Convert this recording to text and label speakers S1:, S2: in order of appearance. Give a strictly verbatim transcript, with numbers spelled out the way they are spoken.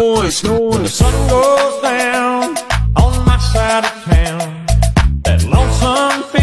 S1: snowing, snowing.
S2: When the sun goes down on my side of town, that lonesome